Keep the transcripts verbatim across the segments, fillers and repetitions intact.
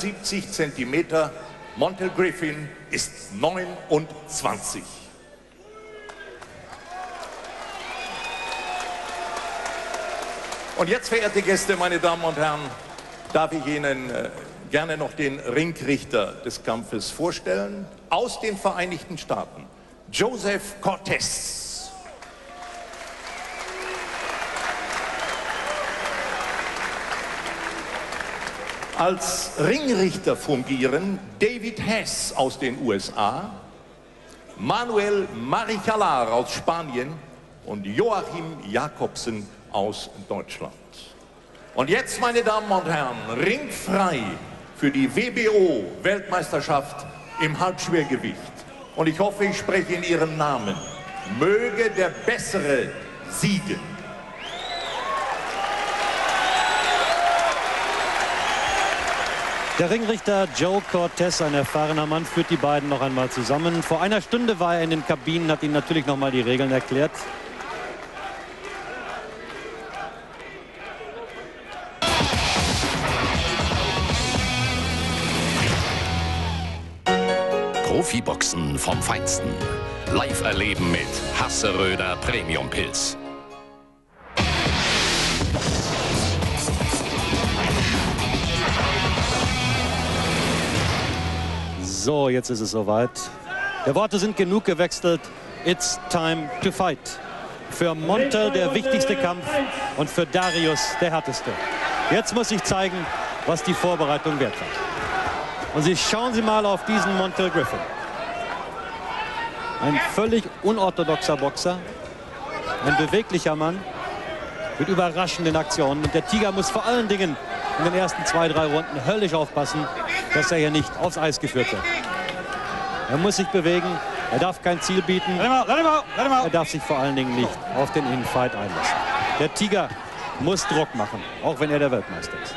einundsiebzig Zentimeter. Montel Griffin ist neunundzwanzig. Und jetzt, verehrte Gäste, meine Damen und Herren, darf ich Ihnen äh, gerne noch den Ringrichter des Kampfes vorstellen. Aus den Vereinigten Staaten, Joseph Cortez. Als Ringrichter fungieren David Hess aus den U S A, Manuel Marichalar aus Spanien und Joachim Jakobsen aus Deutschland. Und jetzt, meine Damen und Herren, ringfrei für die W B O-Weltmeisterschaft im Halbschwergewicht. Und ich hoffe, ich spreche in Ihrem Namen. Möge der Bessere siegen. Der Ringrichter Joe Cortez, ein erfahrener Mann, führt die beiden noch einmal zusammen. Vor einer Stunde war er in den Kabinen, hat ihnen natürlich noch mal die Regeln erklärt. Profiboxen vom Feinsten. Live erleben mit Hasseröder Premium Pilz. So, jetzt ist es soweit. Der Worte sind genug gewechselt. It's time to fight. Für Montel der wichtigste Kampf und für Darius der härteste. Jetzt muss sich zeigen, was die Vorbereitung wert war. Und Sie schauen Sie mal auf diesen Montel Griffin. Ein völlig unorthodoxer Boxer. Ein beweglicher Mann mit überraschenden Aktionen. Und der Tiger muss vor allen Dingen in den ersten zwei, drei Runden höllisch aufpassen, dass er hier nicht aufs Eis geführt wird. Er muss sich bewegen, er darf kein Ziel bieten, er darf sich vor allen Dingen nicht auf den Infight einlassen. Der Tiger muss Druck machen, auch wenn er der Weltmeister ist.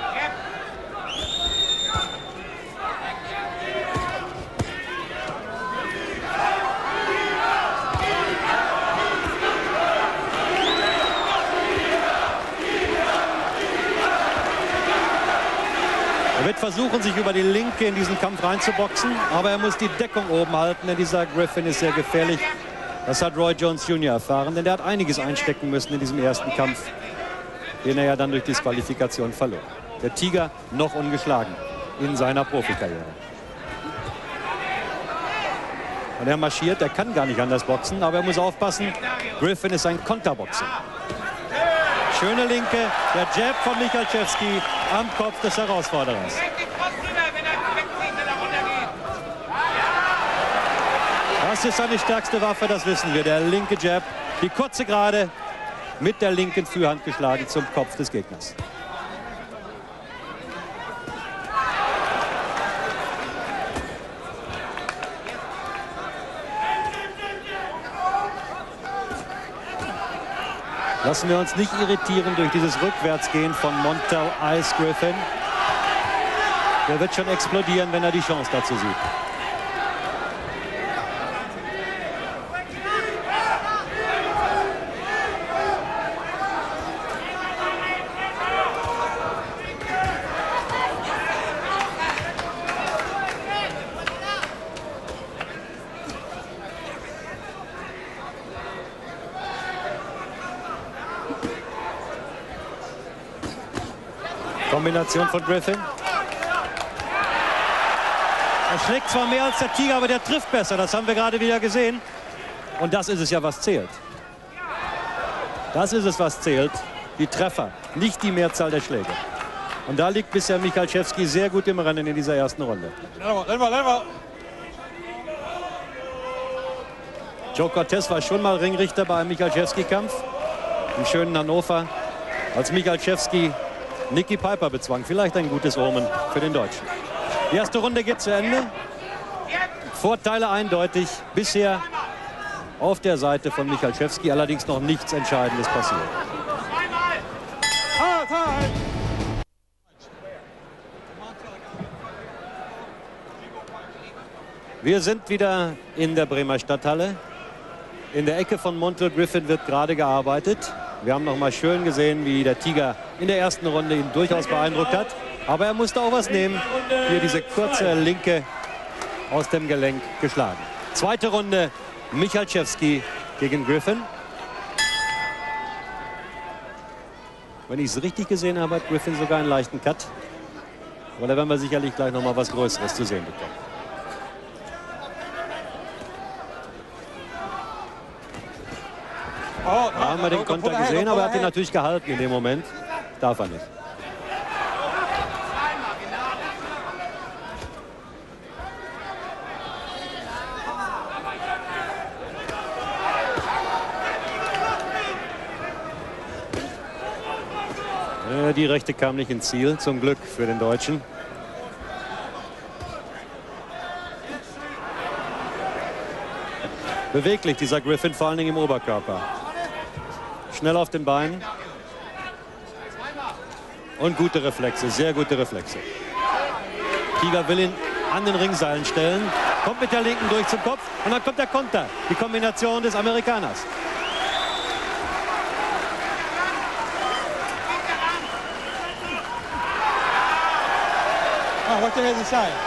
Er wird versuchen, sich über die Linke in diesen Kampf reinzuboxen, aber er muss die Deckung oben halten, denn dieser Griffin ist sehr gefährlich. Das hat Roy Jones Junior erfahren, denn er hat einiges einstecken müssen in diesem ersten Kampf, den er ja dann durch Disqualifikation verlor. Der Tiger noch ungeschlagen in seiner Profikarriere. Und er marschiert, er kann gar nicht anders boxen, aber er muss aufpassen, Griffin ist ein Konterboxer. Schöne Linke, der Jab von Michalczewski am Kopf des Herausforderers. Das ist seine stärkste Waffe, das wissen wir. Der linke Jab, die kurze Gerade mit der linken Führhand geschlagen zum Kopf des Gegners. Lassen wir uns nicht irritieren durch dieses Rückwärtsgehen von Montel Ice Griffin. Der wird schon explodieren, wenn er die Chance dazu sieht. Kombination von Griffin. Er schlägt zwar mehr als der Tiger, aber der trifft besser. Das haben wir gerade wieder gesehen. Und das ist es ja, was zählt. Das ist es, was zählt. Die Treffer, nicht die Mehrzahl der Schläge. Und da liegt bisher Michalczewski sehr gut im Rennen in dieser ersten Runde. Joe Cortez war schon mal Ringrichter bei einem Michalczewski-Kampf im schönen Hannover, als Michalczewski Nicky Piper bezwang. Vielleicht ein gutes Omen für den Deutschen. Die erste Runde geht zu Ende. Vorteile eindeutig. Bisher auf der Seite von Michalczewski. Allerdings noch nichts Entscheidendes passiert. Wir sind wieder in der Bremer Stadthalle. In der Ecke von Montel Griffin wird gerade gearbeitet. Wir haben noch mal schön gesehen, wie der Tiger in der ersten Runde ihn durchaus beeindruckt hat. Aber er musste auch was nehmen. Hier diese kurze Linke aus dem Gelenk geschlagen. Zweite Runde, Michalczewski gegen Griffin. Wenn ich es richtig gesehen habe, hat Griffin sogar einen leichten Cut. Aber da werden wir sicherlich gleich noch mal was Größeres zu sehen bekommen. Da haben wir den Konter gesehen, aber er hat ihn natürlich gehalten in dem Moment. Darf er nicht. Die rechte kam nicht ins Ziel, zum Glück für den Deutschen. Beweglich dieser Griffin, vor allen Dingen im Oberkörper. Schnell auf den Beinen. Und gute Reflexe, sehr gute Reflexe. Tiger will ihn an den Ringseilen stellen. Kommt mit der linken durch zum Kopf und dann kommt der Konter. Die Kombination des Amerikaners. Oh, what the hell is he saying?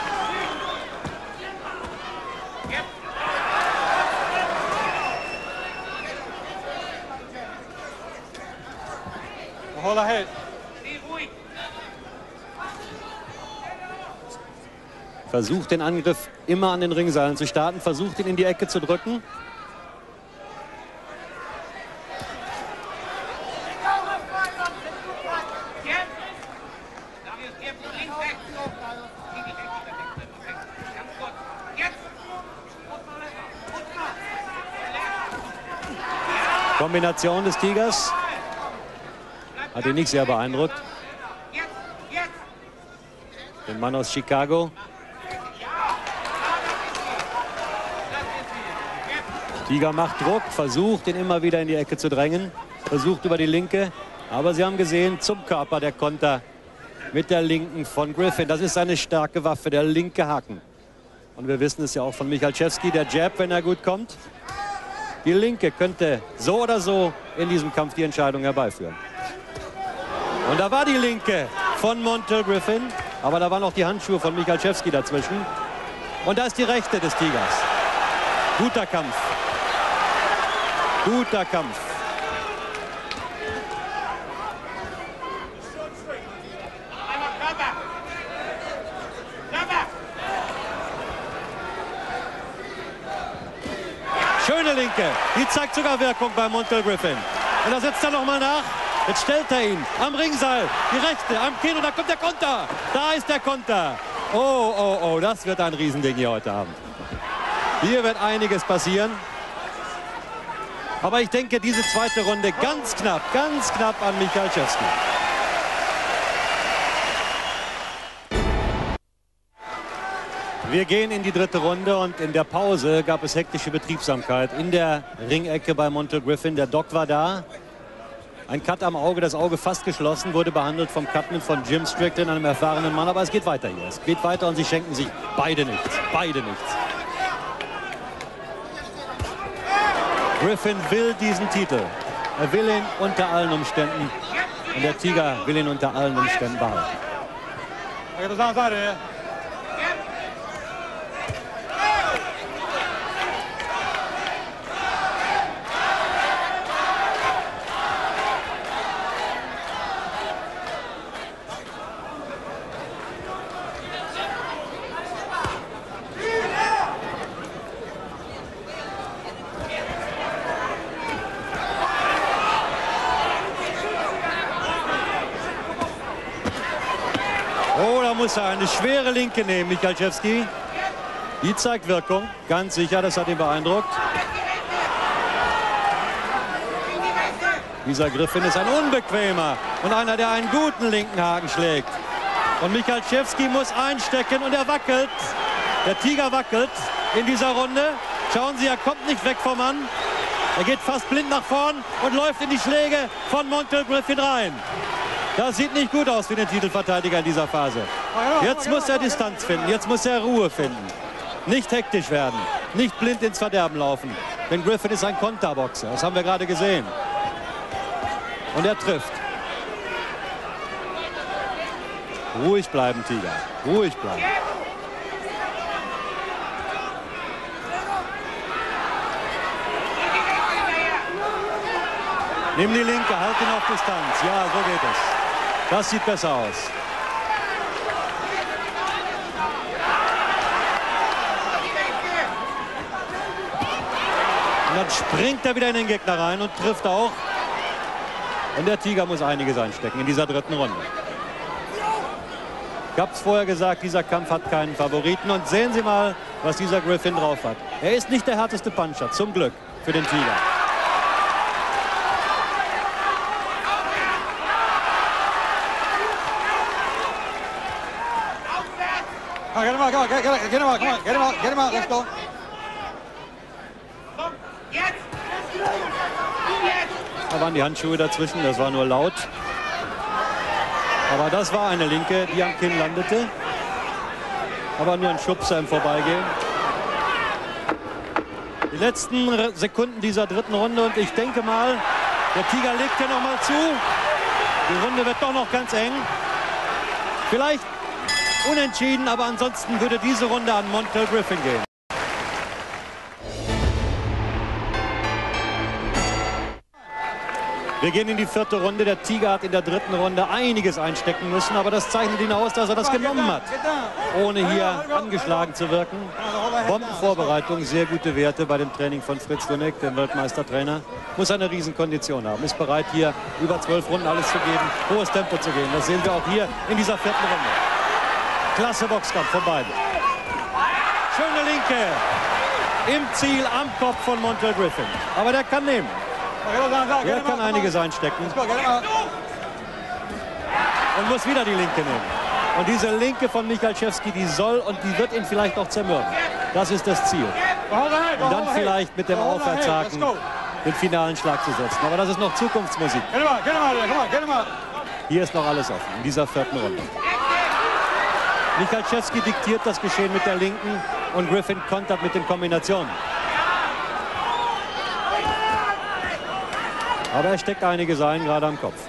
Hold our head. Versucht den Angriff immer an den Ringseilen zu starten, versucht ihn in die Ecke zu drücken. Kombination des Tigers hat ihn nicht sehr beeindruckt. Den Mann aus Chicago. Tiger macht Druck, versucht ihn immer wieder in die Ecke zu drängen, versucht über die linke. Aber Sie haben gesehen, zum Körper der Konter mit der linken von Griffin. Das ist eine starke Waffe, der linke Haken. Und wir wissen es ja auch von Michalczewski, der Jab, wenn er gut kommt. Die linke könnte so oder so in diesem Kampf die Entscheidung herbeiführen. Und da war die linke von Montel Griffin, aber da waren auch die Handschuhe von Michalczewski dazwischen. Und da ist die rechte des Tigers. Guter Kampf. Guter Kampf. Schöne Linke. Die zeigt sogar Wirkung bei Montel Griffin. Und da setzt er noch mal nach. Jetzt stellt er ihn am Ringseil. Die rechte am Kinn und da kommt der Konter. Da ist der Konter. Oh, oh, oh, das wird ein Riesending hier heute Abend. Hier wird einiges passieren. Aber ich denke, diese zweite Runde ganz knapp, ganz knapp an Michalczewski. Wir gehen in die dritte Runde und in der Pause gab es hektische Betriebsamkeit in der Ringecke bei Montel Griffin. Der Doc war da. Ein Cut am Auge, das Auge fast geschlossen, wurde behandelt vom Cutman von Jim Strickland, einem erfahrenen Mann. Aber es geht weiter hier. Es geht weiter und sie schenken sich beide nichts. Beide nichts. Griffin will diesen Titel. Er will ihn unter allen Umständen. Und der Tiger will ihn unter allen Umständen behalten. Muss er eine schwere Linke nehmen, Michalczewski. Die zeigt Wirkung, ganz sicher, das hat ihn beeindruckt. Dieser Griffin ist ein unbequemer und einer, der einen guten linken Haken schlägt. Und Michalczewski muss einstecken und er wackelt. Der Tiger wackelt in dieser Runde. Schauen Sie, er kommt nicht weg vom Mann. Er geht fast blind nach vorn und läuft in die Schläge von Montel Griffin rein. Das sieht nicht gut aus für den Titelverteidiger in dieser Phase. Jetzt muss er Distanz finden, jetzt muss er Ruhe finden. Nicht hektisch werden, nicht blind ins Verderben laufen. Denn Griffin ist ein Konterboxer, das haben wir gerade gesehen. Und er trifft. Ruhig bleiben, Tiger. Ruhig bleiben. Nimm die linke, halt ihn auf Distanz. Ja, so geht es. Das sieht besser aus. Und dann springt er wieder in den Gegner rein und trifft auch. Und der Tiger muss einiges einstecken in dieser dritten Runde. Ich habe es vorher gesagt, dieser Kampf hat keinen Favoriten. Und sehen Sie mal, was dieser Griffin drauf hat. Er ist nicht der härteste Puncher, zum Glück für den Tiger. Get him out, get him out, get him out, get him out, get him out, get him out, let's go. Da waren die Handschuhe dazwischen, das war nur laut. Aber das war eine Linke, die am Kinn landete. Aber nur ein Schubser im Vorbeigehen. Die letzten Sekunden dieser dritten Runde und ich denke mal, der Tiger legt hier noch mal zu. Die Runde wird doch noch ganz eng. Vielleicht unentschieden, aber ansonsten würde diese Runde an Montel Griffin gehen. Wir gehen in die vierte Runde. Der Tiger hat in der dritten Runde einiges einstecken müssen, aber das zeichnet ihn aus, dass er das genommen hat, ohne hier angeschlagen zu wirken. Bombenvorbereitung, sehr gute Werte bei dem Training von Fritz Dunek, dem Weltmeistertrainer. Muss eine Riesenkondition haben, ist bereit, hier über zwölf Runden alles zu geben, hohes Tempo zu gehen. Das sehen wir auch hier in dieser vierten Runde. Klasse Boxkampf von beiden. Schöne Linke im Ziel am Kopf von Montel Griffin. Aber der kann nehmen. Er kann einiges einstecken. Und muss wieder die Linke nehmen. Und diese Linke von Michalczewski, die soll und die wird ihn vielleicht auch zermürben. Das ist das Ziel. Und dann vielleicht mit dem Aufwärtshaken den finalen Schlag zu setzen. Aber das ist noch Zukunftsmusik. Hier ist noch alles offen in dieser vierten Runde. Michalczewski diktiert das Geschehen mit der Linken und Griffin kontert mit den Kombinationen. Aber er steckt einiges ein, gerade am Kopf.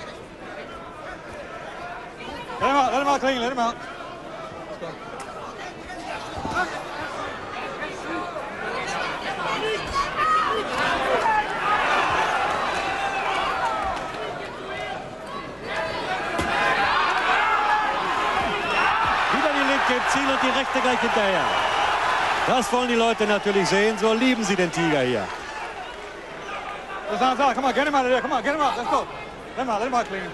Let him out, let him out clean, let him out. Wieder die Linke im Ziel und die Rechte gleich hinterher. Das wollen die Leute natürlich sehen, so lieben sie den Tiger hier. Come on, get him out of there. Come on, get him out. Let's go. Let him out, let him out clean.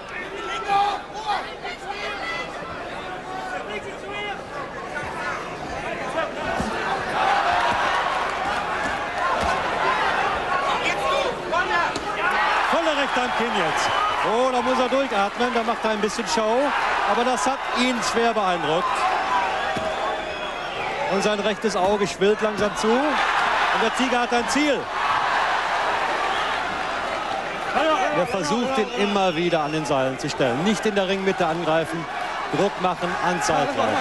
Voller Recht am Kinn jetzt. Oh, da muss er durchatmen, da macht er ein bisschen Show. Aber das hat ihn schwer beeindruckt. Und sein rechtes Auge schwillt langsam zu. Und der Tiger hat ein Ziel. Er versucht ihn immer wieder an den Seilen zu stellen. Nicht in der Ringmitte angreifen, Druck machen, Anzahl treiben.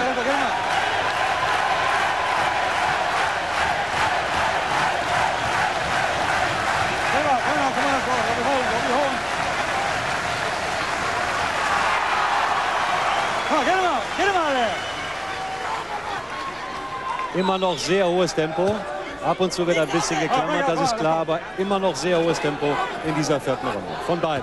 Immer noch sehr hohes Tempo. Ab und zu wird ein bisschen geklammert, das ist klar, aber immer noch sehr hohes Tempo in dieser vierten Runde. Von beiden.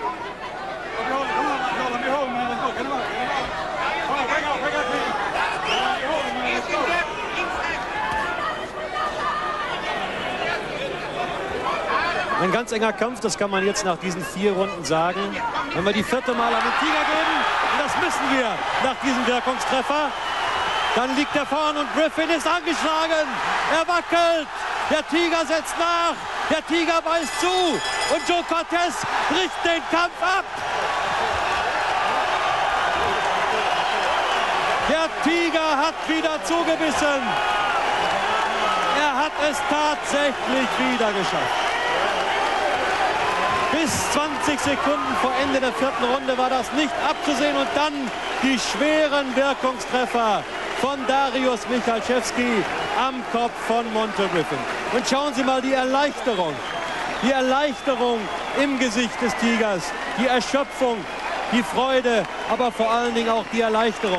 Ein ganz enger Kampf, das kann man jetzt nach diesen vier Runden sagen. Wenn wir die vierte Mal an den Tiger geben, und das müssen wir nach diesem Wirkungstreffer, dann liegt er vorn und Griffin ist angeschlagen. Er wackelt. Der Tiger setzt nach. Der Tiger beißt zu. Und Joe Cortez bricht den Kampf ab. Der Tiger hat wieder zugebissen. Er hat es tatsächlich wieder geschafft. Bis zwanzig Sekunden vor Ende der vierten Runde war das nicht abzusehen. Und dann die schweren Wirkungstreffer von Dariusz Michalczewski am Kopf von Montel Griffin. Und schauen Sie mal die Erleichterung. Die Erleichterung im Gesicht des Tigers. Die Erschöpfung. die Freude, aber vor allen Dingen auch die Erleichterung.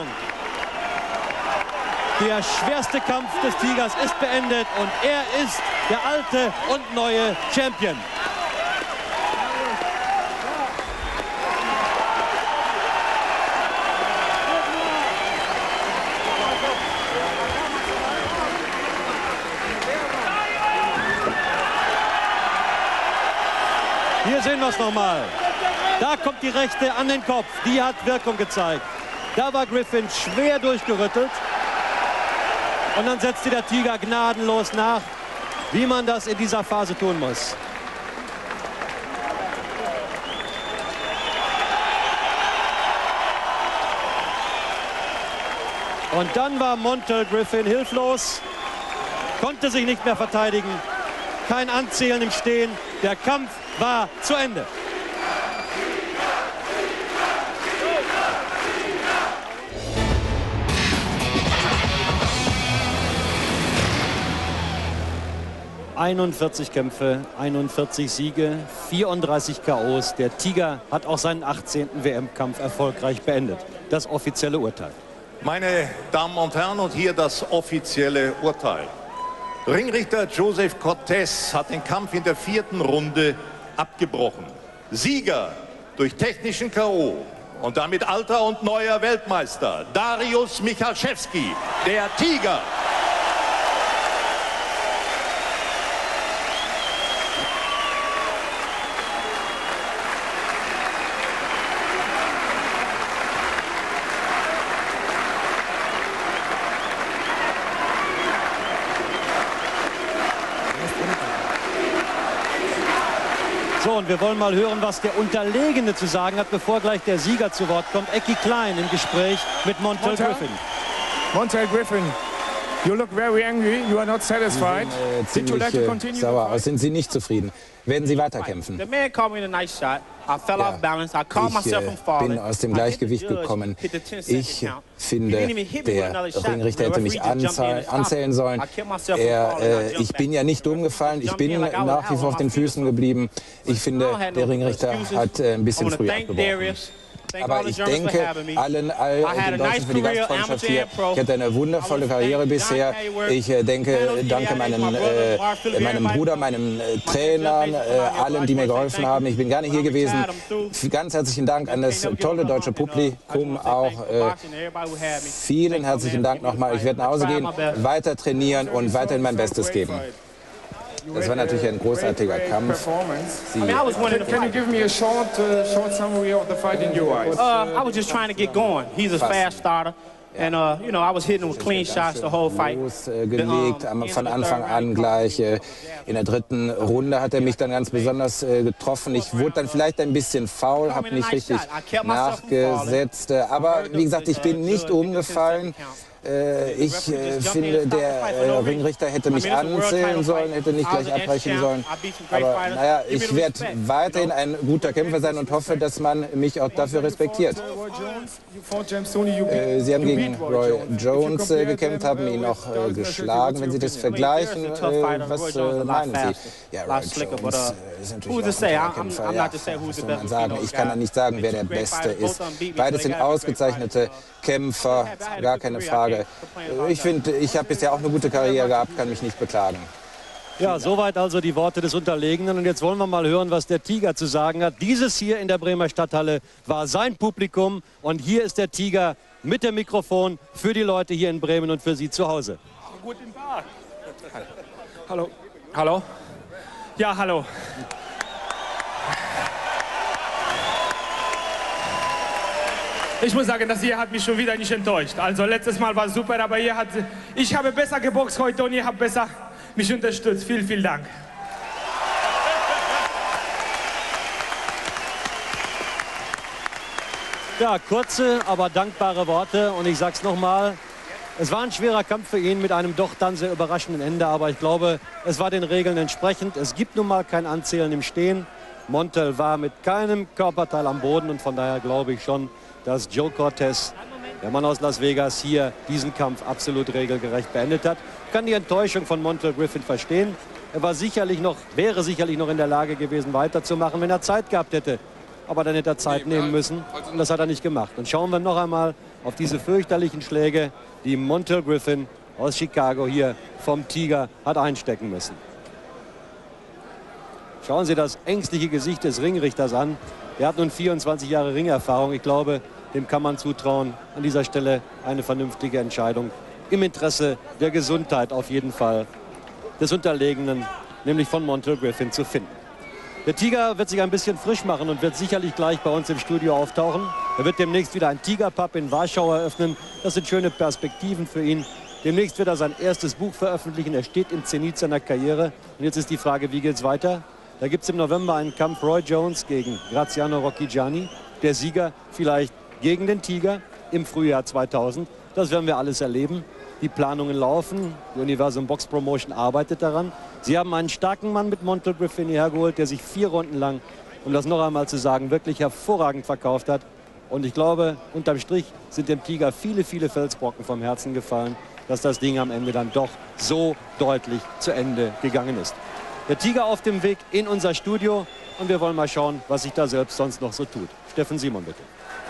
Der schwerste Kampf des Tigers ist beendet und er ist der alte und neue Champion. Hier sehen wir es nochmal. Da kommt die rechte an den Kopf. Die hat Wirkung gezeigt. Da war Griffin schwer durchgerüttelt. Und dann setzte der Tiger gnadenlos nach, wie man das in dieser Phase tun muss. Und dann war Montel Griffin hilflos, konnte sich nicht mehr verteidigen. Kein Anzählen im Stehen. Der Kampf war zu Ende. einundvierzig Kämpfe, einundvierzig Siege, vierunddreißig K Os. Der Tiger hat auch seinen achtzehnten W M-Kampf erfolgreich beendet. Das offizielle Urteil. Meine Damen und Herren, und hier das offizielle Urteil. Ringrichter Joseph Cortez hat den Kampf in der vierten Runde abgebrochen. Sieger durch technischen K O und damit alter und neuer Weltmeister Dariusz Michalczewski, der Tiger. So, und wir wollen mal hören, was der Unterlegene zu sagen hat, bevor gleich der Sieger zu Wort kommt. Ecki Klein im Gespräch mit Montel, Montel Griffin. Montel Griffin, you look very angry. You are not satisfied. Sie sehen, äh, ziemlich like äh, sauer aus. Sind Sie nicht zufrieden? Werden Sie weiterkämpfen? Ich äh, bin aus dem Gleichgewicht gekommen. Ich finde, der Ringrichter hätte mich anzählen sollen. Er, äh, ich bin ja nicht umgefallen. Ich bin nach wie vor auf den Füßen geblieben. Ich finde, der Ringrichter hat äh, ein bisschen früh abgebrochen. Aber ich denke allen, all den Deutschen für die Gastfreundschaft hier. Ich hatte eine wundervolle Karriere bisher. Ich äh, denke, danke meinen, äh, meinem Bruder, meinen äh, Trainern, äh, allen, die mir geholfen haben. Ich bin gerne hier gewesen. Ganz herzlichen Dank an das tolle deutsche Publikum auch. Äh, vielen herzlichen Dank nochmal. Ich werde nach Hause gehen, weiter trainieren und weiterhin mein Bestes geben. Das war natürlich ein großartiger Kampf. Sie Can you give me a short, uh, short summary of the fight in your eyes? Uh, I was just trying to get going. He's a fast starter. And, uh, you know, I was hitting with clean shots the whole fight. Losgelegt, von Anfang an gleich. In der dritten Runde hat er mich dann ganz besonders getroffen. Ich wurde dann vielleicht ein bisschen faul, habe nicht richtig nachgesetzt. Aber wie gesagt, ich bin nicht umgefallen. Ich äh, finde, der äh, Ringrichter hätte mich anzählen sollen, hätte nicht gleich abbrechen sollen. Aber naja, ich werde weiterhin ein guter Kämpfer sein und hoffe, dass man mich auch dafür respektiert. Äh, Sie haben gegen Roy Jones äh, gekämpft, haben ihn auch äh, geschlagen. Wenn Sie das vergleichen, äh, was äh, meinen Sie? Ja, Roy Jones äh, ist natürlich auch ein Kämpfer. Ja, was soll man sagen? Ich kann ja nicht sagen, wer der Beste ist. Beides sind ausgezeichnete Kämpfer, gar keine Frage. Ich finde, ich habe bisher auch eine gute Karriere gehabt, kann mich nicht beklagen. Ja, soweit also die Worte des Unterlegenen. Und jetzt wollen wir mal hören, was der Tiger zu sagen hat. Dieses hier in der Bremer Stadthalle war sein Publikum. Und hier ist der Tiger mit dem Mikrofon für die Leute hier in Bremen und für Sie zu Hause. Guten Tag. Hallo. Hallo. Ja, hallo. Ich muss sagen, das hier hat mich schon wieder nicht enttäuscht. Also letztes Mal war super, aber ihr hat, ich habe besser geboxt heute und ihr habt besser mich unterstützt. Vielen, vielen Dank. Ja, kurze, aber dankbare Worte. Und ich sag's nochmal, es war ein schwerer Kampf für ihn mit einem doch dann sehr überraschenden Ende. Aber ich glaube, es war den Regeln entsprechend. Es gibt nun mal kein Anzählen im Stehen. Montel war mit keinem Körperteil am Boden und von daher glaube ich schon, dass Joe Cortez, der Mann aus Las Vegas, hier diesen Kampf absolut regelgerecht beendet hat. Ich kann die Enttäuschung von Montel Griffin verstehen. Er war sicherlich noch, wäre sicherlich noch in der Lage gewesen, weiterzumachen, wenn er Zeit gehabt hätte. aber dann hätte er Zeit nehmen müssen und das hat er nicht gemacht. Und schauen wir noch einmal auf diese fürchterlichen Schläge, die Montel Griffin aus Chicago hier vom Tiger hat einstecken müssen. Schauen Sie das ängstliche Gesicht des Ringrichters an. Er hat nun vierundzwanzig Jahre Ringerfahrung. Ich glaube, dem kann man zutrauen, an dieser Stelle eine vernünftige Entscheidung im Interesse der Gesundheit auf jeden Fall des Unterlegenen, nämlich von Montel Griffin, zu finden. Der Tiger wird sich ein bisschen frisch machen und wird sicherlich gleich bei uns im Studio auftauchen. Er wird demnächst wieder ein Tigerpub in Warschau eröffnen. Das sind schöne Perspektiven für ihn. Demnächst wird er sein erstes Buch veröffentlichen. Er steht im Zenit seiner Karriere. Und jetzt ist die Frage, wie geht es weiter? Da gibt es im November einen Kampf Roy Jones gegen Graziano Rocchigiani. Der Sieger vielleicht gegen den Tiger im Frühjahr zweitausend. Das werden wir alles erleben. Die Planungen laufen. Die Universum Box Promotion arbeitet daran. Sie haben einen starken Mann mit Montel Griffin hergeholt, der sich vier Runden lang, um das noch einmal zu sagen, wirklich hervorragend verkauft hat. Und ich glaube, unterm Strich sind dem Tiger viele, viele Felsbrocken vom Herzen gefallen, dass das Ding am Ende dann doch so deutlich zu Ende gegangen ist. Der Tiger auf dem Weg in unser Studio und wir wollen mal schauen, was sich da selbst sonst noch so tut. Steffen Simon, bitte.